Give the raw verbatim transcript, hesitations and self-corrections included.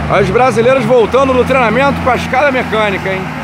Os brasileiros voltando no treinamento com a escada mecânica, hein?